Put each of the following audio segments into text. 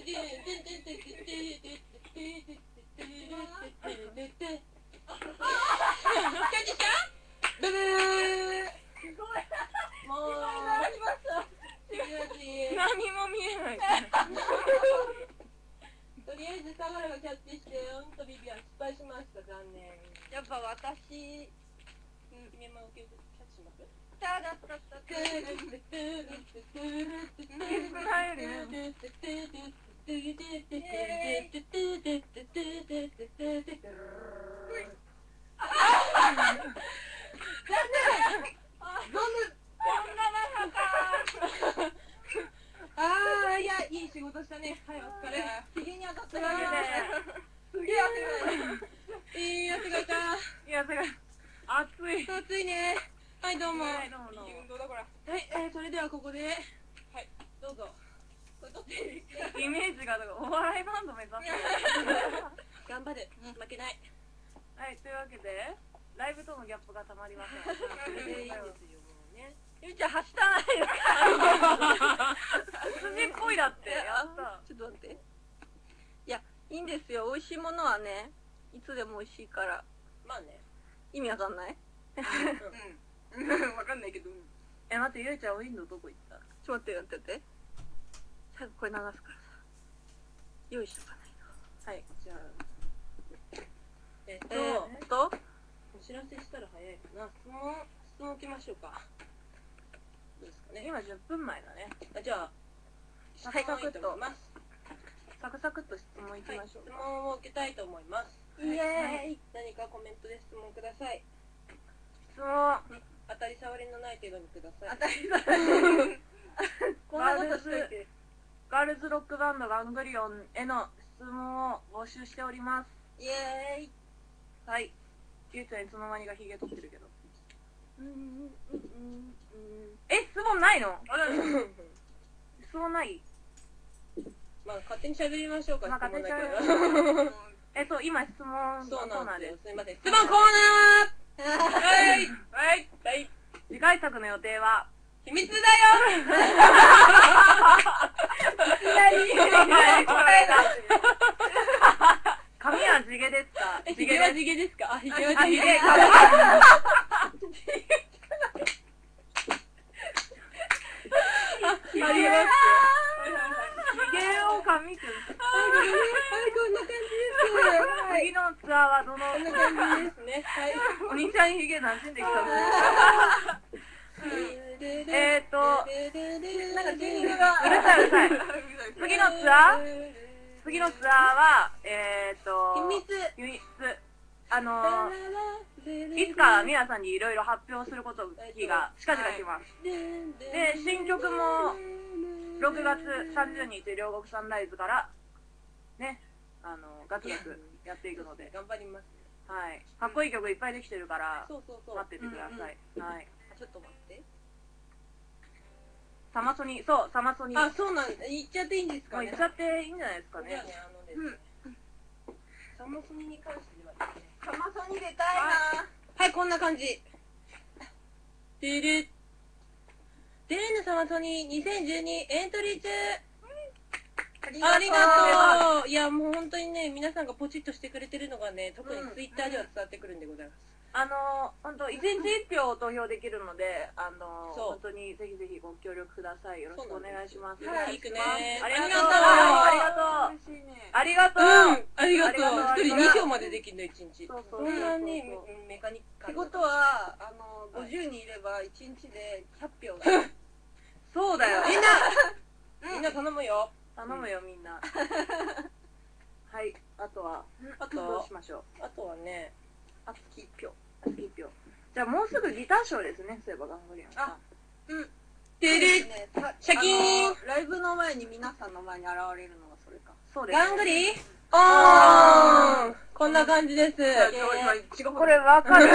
何も見えない。 とりあえず相良がキャッチして、オンとビビは失敗しました。残念。やっぱ私、姫間をキャッチします。タラッタッタッタッいや、いい仕事したね。はい、お疲れ。ひげに当たったわけで。すげえ汗がいい。いい汗がいた。 いや、だから暑い。 暑いね。はい、どうも。 はい、どうもどうも。 いい運動だこら。はい、それではここで。はい、どうぞ。これ撮っていい？ イメージがだからお笑いバンド目指す。 頑張る。負けない。 はい、というわけでライブとのギャップがたまりません。 いいんですよ、もうね。 ゆうちゃん走ったないですか？筋っぽいだって。やった。 ちょっと待って。いや、いいんですよ。美味しいものはね、いつでも美味しいから。 まあね。 意味わかんない？ わかんないけど。 待って、ゆうちゃんウィンドウどこ行った？ ちょっと待って、待って。最後これ流すからさ。用意しとかないと。はい、じゃあ。お知らせしたら早いかな。質問置きましょうか。どうですかね。 今10分前だね。 じゃあ、 サクサクっと質問いいと思います。 サクサクっと質問いきましょう質か。 問を受けたいと思います。 イエーイ。 何かコメントで質問ください。 質問。 当たり障りのない程度にください。 当たり前。こんなガールズことしといて。 ガールズロックバンドガングリオンへの質問を募集しております。 イエーイ。 はい。ゆうちゃんいつの間にかヒゲ取ってるけど。質問ないの？質問ない？ まあ勝手に喋りましょうか。 まあ勝手に喋る。 今質問そうコーナーです。 なんです。すみません。質問コーナー。はいはいはい。 次回作の予定は秘密だよ。 髪は地毛ですか？ ひげは地毛ですか？あ、ひげは地毛。 あります。ひげを髪くん。 こんな感じです。 次のツアーはどの？ こんな感じですね。はい。 お兄ちゃんひげ馴染んできたの？ なんかチューニングが。 うるさいうるさい。次のツアーは秘密。 いつか皆さんにいろいろ発表すること日が近々来ます。で、新曲も6月30日両国サンライズからね、ガツガツやっていくので頑張ります。 はい。かっこいい曲いっぱいできてるからそうそうそう。 待っててください。はい。 ちょっと待って。 サマソニ、そう、サマソニ。 あ、そうなんだ。言っちゃっていいんですかね。 言っちゃっていいんじゃないですかね。 サマソニに関してはですね。 サマソニ出たいな。 はい、こんな感じ。てる。デレーヌサマソニ2012エントリー中。ありがとう。いや、もう本当にね、皆さんがポチッとしてくれてるのがね、特にツイッターでは伝わってくるんでございます。 本当1日1票投票できるので、本当にぜひぜひご協力ください。よろしくお願いします。 はい、いくね。 ありがとう。ありがとう。 ありがとう。一人2票までできるの、1日。そんなね、メカニック。 ってことは、50人いれば1日で100票だ。 そうだよ。 みんな頼むよ。 頼むよ、みんな。はい、あとは、どうしましょう。 あとはね、 熱き1票。 じゃあもうすぐギターショーですね、そういえばガングリオンさん。 てるシャキーン。 ライブの前に皆さんの前に現れるのがそれか。 そうです。 ガングリおー、こんな感じです。 これわかる？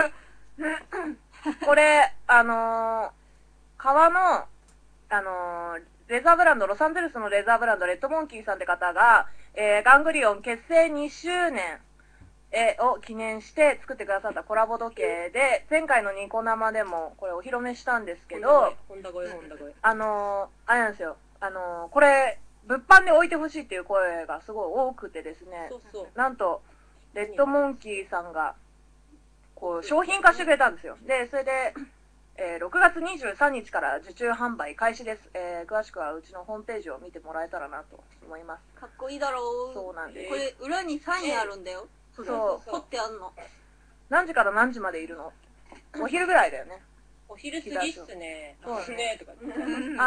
これ、革の、レザーブランド、ロサンゼルスのレザーブランド、レッドモンキーさんって方が、ガングリオン結成2周年を記念して作ってくださったコラボ時計で、前回のニコ生でもこれお披露目したんですけど、 ホンダ声。 あれなんですよ。これ、 物販で置いてほしいっていう声がすごい多くてですね、 そうそう。 なんと、レッドモンキーさんが、こう、商品化してくれたんですよ。で、それで、6月23日から受注販売開始です。詳しくはうちのホームページを見てもらえたらなと思います。 かっこいいだろう。 そうなんです。 これ、裏にサインあるんだよ。 そう。 彫ってあんの。 何時から何時までいるの？お昼ぐらいだよね。 お昼過ぎっすね。 そうねとか言って。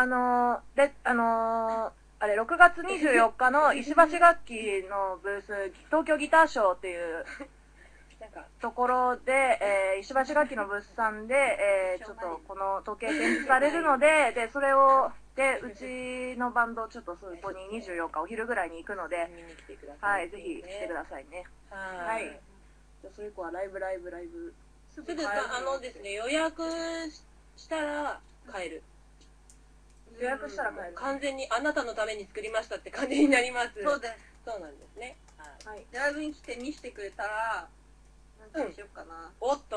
あれ、6月24日の石橋楽器のブース、東京ギターショーっていうなんか、 ところで、石橋楽器のブースさんで、ちょっとこの時計展示されるので、で、それを、で、うちのバンド、ちょっとそこに24日お昼ぐらいに行くので、 見に来てください。 はい、ぜひ来てくださいね。 はい。 じゃあ、それ以降はライブ。 すぐですね、予約したら買える。 予約したら買える。 完全にあなたのために作りましたって感じになります。 そうです。 そうなんですね。 はい。 ライブに来て見せてくれたら、何にしようかな。 おっと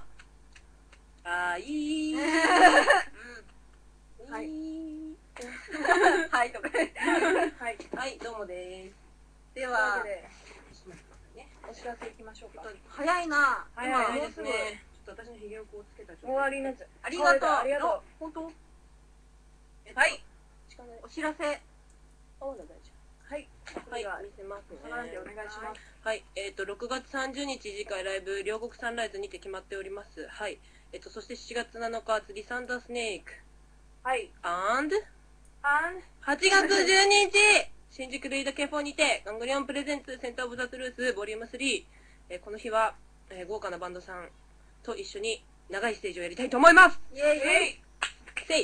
いい。 はい。 はいとか。 はい、どうもです。 では、 お知らせいきましょうか。 早いな。 早いですね。ちょっと私のひげをこうつけた。 終わりになっちゃう。 ありがとう。 ありがとう。 本当？ はい。 お知らせ。 はい。 はい、見せますね。 お願いします。 はい、6月30日次回ライブ、両国サンライズにて決まっております。はい。そして7月7日、リサンダースネーク。 はい。 8月12日、新宿ルイドケフォにて、ガングリオンプレゼンツセンターオブザトゥルースボリューム3。この日は、豪華なバンドさんと一緒に長いステージをやりたいと思います。 イェイせい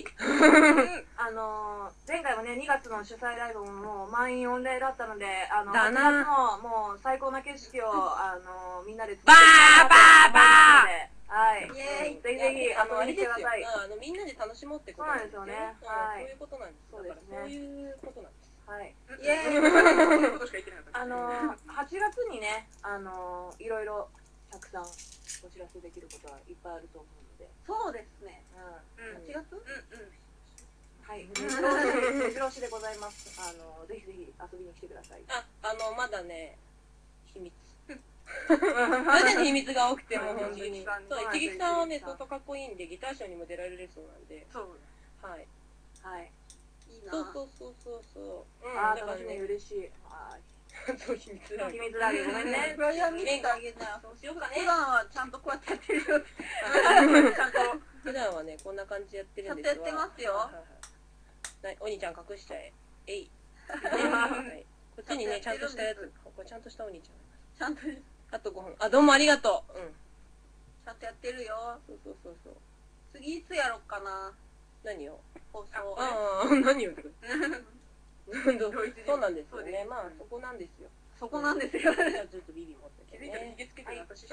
前回もね、2月の主催ライブももう満員御礼だったので、8 だな月ももう最高な景色を、みんなで作バってーバーバーはい。 イェイぜひぜひ、 あれですよ見てください。 みんなで楽しもうってことなんですよね。 そうなんですよねはいそういうことなんです。 そうですねそういうことなんです。 はい。 イェイそういうことしか言ってなかった。 8月にね、いろいろたくさんお知らせできることはいっぱいあると思うので。 そうですね。 うん。 8月？ はい。目白押しでございます。ぜひぜひ遊びに来てください。 まだね、秘密。徐々に秘密が多くても本当に。そう、一撃さんはね、相当かっこいいんで、ギターショーにも出られるそうなんで。 そう。 はい。 はい。 いいな。 そう。 楽しみ、嬉しい。はい。 そう、秘密だ。 秘密だけごめんね。 フライヤー見せてあげなよ。 そうしようかね普。段はちゃんとこうやってやってるよ。ちゃんと。 普段はね、こんな感じでやってるんですちゃんとやってますよ。 お兄ちゃん隠しちゃえ。えい。こっちにね、ちゃんとしたやつ。これちゃんとしたお兄ちゃん。 ちゃんと、 あと5分。どうもありがとう。 ちゃんとやってるよ。 そう。 次いつやろっかな。 何を放送。 何をそうなんですよね。まあ、そこなんですよ。 そこなんですよ。 じゃあちょっとビビ持ってね。 気つけて私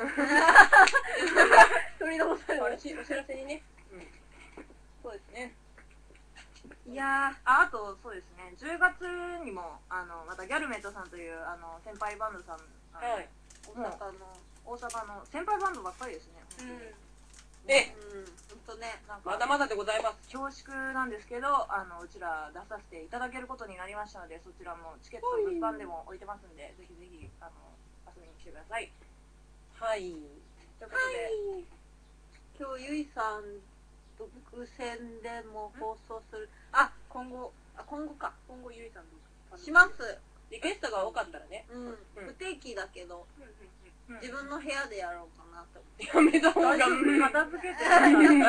取り残される。 お知らせにね。 そうですね。 いやー、あとそうですね、10月にもまたギャルメットさんという先輩バンドさん、 はい。 大阪の先輩バンドばっかりですね。 ほんとね、なんかまだまだでございます。 恐縮なんですけど、うちら出させていただけることになりましたので、そちらもチケット物販でも置いてますんで、ぜひぜひ遊びに来てください。 はい。 ということで、 今日ゆいさん独占でも放送する。今後ゆいさんします。 リクエストが多かったらね。 不定期だけど、自分の部屋でやろうかなと。 やめた方が片付けて片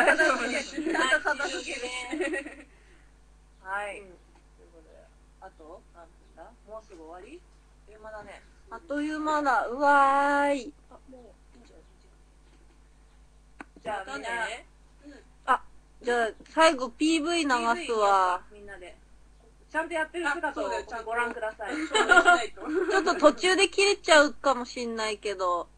付ける。 はい。ということで、あと何分だ？もうすぐ終わり？まだね。 あっという間だ。うわーい。 もういいんじゃない？ じゃあみんな。 じゃあ最後 PV 流すわ。 みんなで。ちゃんとやってる姿をご覧ください。 ちょっと途中で切れちゃうかもしんないけど。